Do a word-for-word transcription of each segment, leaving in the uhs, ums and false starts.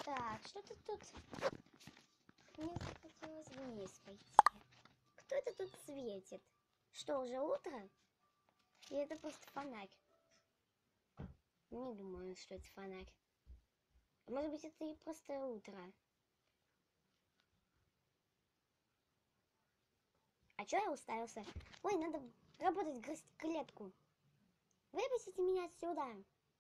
Так, что-то тут... Мне захотелось вниз пойти. Кто это тут светит? Что, уже утро? Или это просто фонарь? Не думаю, что это фонарь. Может быть, это и просто утро. А чё я уставился? Ой, надо работать, грызть клетку. Выпустите меня отсюда.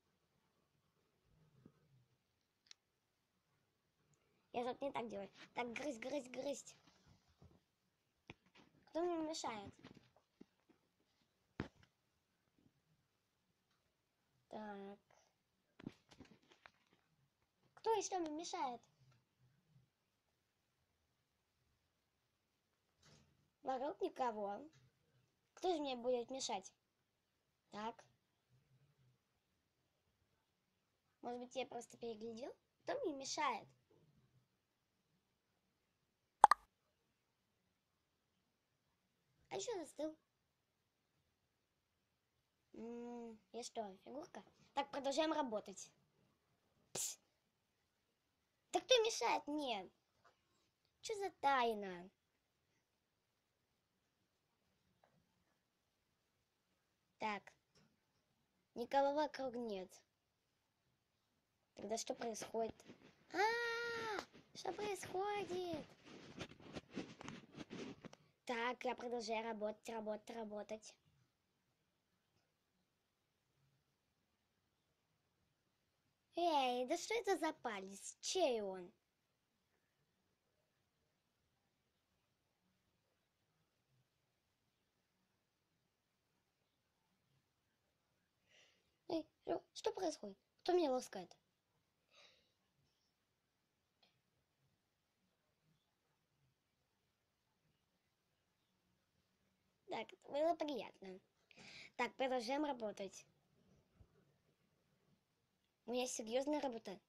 Я тут не так делаю. Так, грызть, грызть, грызть. Кто мне мешает? Так. Кто и что мне мешает? Вокруг никого. Кто же мне будет мешать? Так. Может быть, я просто переглядел? Кто мне мешает? А еще застыл. М-м, я что, фигурка? Так, продолжаем работать. Пс. Да кто мешает мне? Что за тайна? Так. Никого вокруг нет. Тогда что происходит? А-а-а! Что происходит? Так, я продолжаю работать, работать, работать. Эй, да что это за палец? Чей он? Эй, что, что происходит? Кто меня ласкает? Так, это было приятно. Так, продолжаем работать. У меня серьезная работа.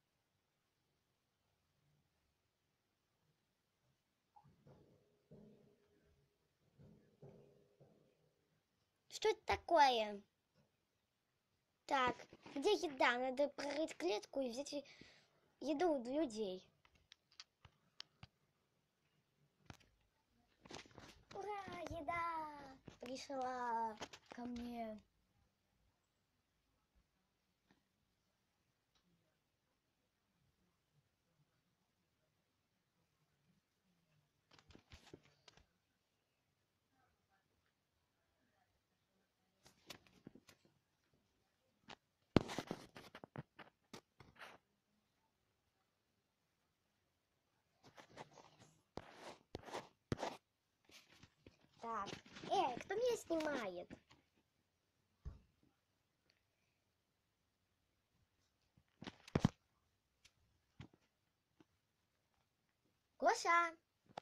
Что это такое? Так, где еда? Надо прорыть клетку и взять еду у людей. Ура, еда пришла ко мне. Так, эй, кто меня снимает? Гоша!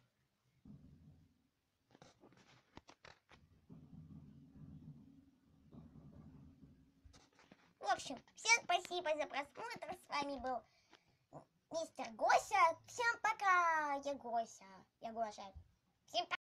В общем, всем спасибо за просмотр. С вами был мистер Гося. Всем пока. Я Гося. Я Гоша. Всем пока.